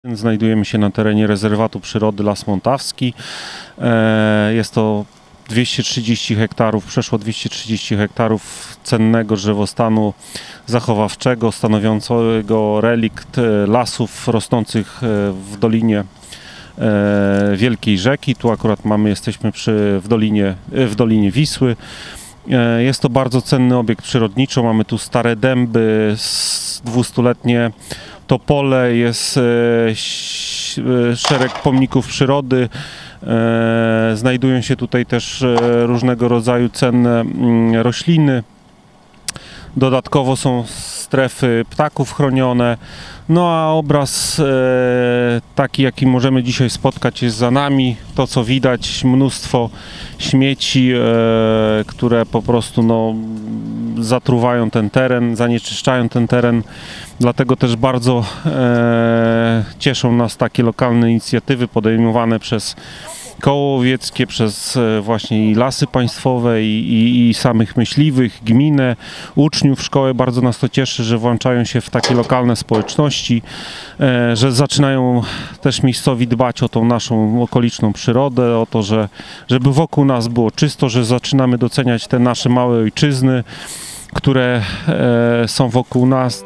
Znajdujemy się na terenie rezerwatu przyrody Las Montawski. Jest to 230 hektarów, przeszło 230 hektarów cennego drzewostanu zachowawczego, stanowiącego relikt lasów rosnących w dolinie Wielkiej Rzeki. Tu akurat jesteśmy w dolinie Wisły. Jest to bardzo cenny obiekt przyrodniczo. Mamy tu stare dęby, 200-letnie topole, jest szereg pomników przyrody. Znajdują się tutaj też różnego rodzaju cenne rośliny. Dodatkowo są strefy ptaków chronione. No a obraz taki, jaki możemy dzisiaj spotkać, jest za nami. To, co widać, mnóstwo śmieci, które po prostu zatruwają ten teren, zanieczyszczają ten teren. Dlatego też bardzo cieszą nas takie lokalne inicjatywy podejmowane przez Koło Łowieckie, przez właśnie i Lasy Państwowe i samych myśliwych, gminę, uczniów szkoły. Bardzo nas to cieszy, że włączają się w takie lokalne społeczności, że zaczynają też miejscowi dbać o tą naszą okoliczną przyrodę, o to, żeby wokół nas było czysto, że zaczynamy doceniać te nasze małe ojczyzny, które są wokół nas.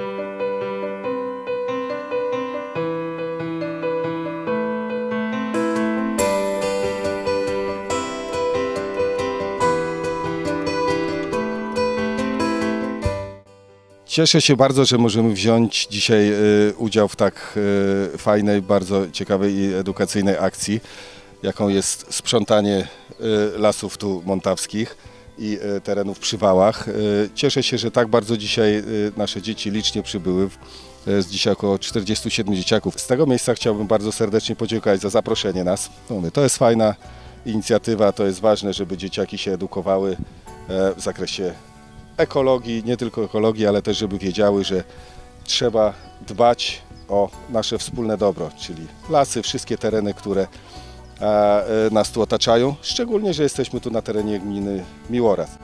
Cieszę się bardzo, że możemy wziąć dzisiaj udział w tak fajnej, bardzo ciekawej i edukacyjnej akcji, jaką jest sprzątanie lasów tu montawskich i terenów przy wałach. Cieszę się, że tak bardzo dzisiaj nasze dzieci licznie przybyły. Jest dzisiaj około 47 dzieciaków. Z tego miejsca chciałbym bardzo serdecznie podziękować za zaproszenie nas. To jest fajna inicjatywa, to jest ważne, żeby dzieciaki się edukowały w zakresie ekologii, nie tylko ekologii, ale też żeby wiedziały, że trzeba dbać o nasze wspólne dobro, czyli lasy, wszystkie tereny, które nas tu otaczają, szczególnie, że jesteśmy tu na terenie gminy Miłoraz.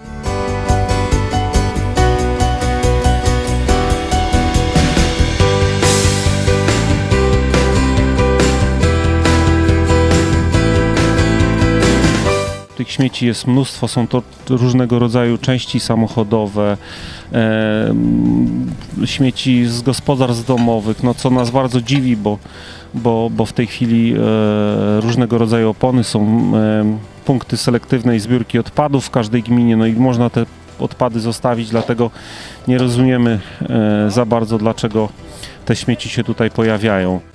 Tych śmieci jest mnóstwo, są to różnego rodzaju części samochodowe, śmieci z gospodarstw domowych, co nas bardzo dziwi, bo w tej chwili różnego rodzaju opony, są punkty selektywnej zbiórki odpadów w każdej gminie, i można te odpady zostawić, dlatego nie rozumiemy za bardzo, dlaczego te śmieci się tutaj pojawiają.